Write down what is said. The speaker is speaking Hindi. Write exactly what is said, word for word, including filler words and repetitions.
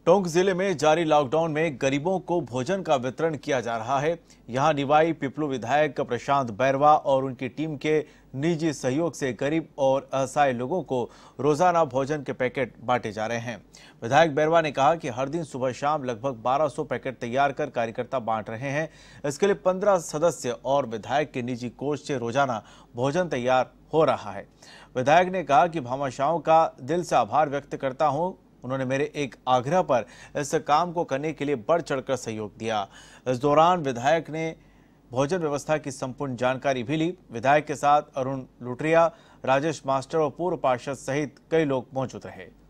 टोंक जिले में जारी लॉकडाउन में गरीबों को भोजन का वितरण किया जा रहा है। यहां निवाई पिपलू विधायक प्रशांत बैरवा और उनकी टीम के निजी सहयोग से गरीब और असहाय लोगों को रोजाना भोजन के पैकेट बांटे जा रहे हैं। विधायक बैरवा ने कहा कि हर दिन सुबह शाम लगभग बारह सौ पैकेट तैयार कर कार्यकर्ता बांट रहे हैं। इसके लिए पंद्रह सदस्य और विधायक के निजी कोष से रोजाना भोजन तैयार हो रहा है। विधायक ने कहा कि भामाशाहों का दिल से आभार व्यक्त करता हूं। उन्होंने मेरे एक आग्रह पर इस काम को करने के लिए बढ़ चढ़कर सहयोग दिया। इस दौरान विधायक ने भोजन व्यवस्था की संपूर्ण जानकारी भी ली। विधायक के साथ अरुण लुटरिया, राजेश मास्टर और पूर्व पार्षद सहित कई लोग मौजूद रहे।